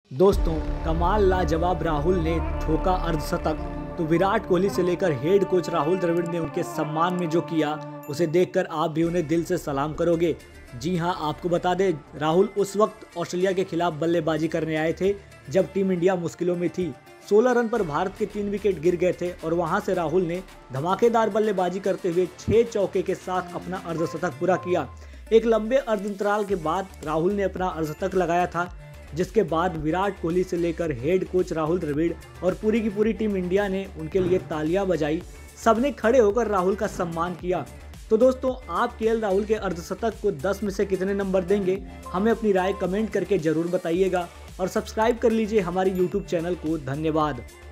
दोस्तों, कमाल लाजवाब राहुल ने ठोका अर्धशतक, तो विराट कोहली से लेकर हेड कोच राहुल द्रविड़ ने उनके सम्मान में जो किया उसे देखकर आप भी उन्हें दिल से सलाम करोगे। जी हां, आपको बता दें, राहुल उस वक्त ऑस्ट्रेलिया के खिलाफ बल्लेबाजी करने आए थे जब टीम इंडिया मुश्किलों में थी। 16 रन पर भारत के 3 विकेट गिर गए थे और वहां से राहुल ने धमाकेदार बल्लेबाजी करते हुए 6 चौके के साथ अपना अर्धशतक पूरा किया। एक लंबे अर्धअंतराल के बाद राहुल ने अपना अर्धशतक लगाया था, जिसके बाद विराट कोहली से लेकर हेड कोच राहुल द्रविड़ और पूरी की पूरी टीम इंडिया ने उनके लिए तालियां बजाई। सबने खड़े होकर राहुल का सम्मान किया। तो दोस्तों, आप केएल राहुल के अर्धशतक को 10 में से कितने नंबर देंगे, हमें अपनी राय कमेंट करके जरूर बताइएगा और सब्सक्राइब कर लीजिए हमारी यूट्यूब चैनल को। धन्यवाद।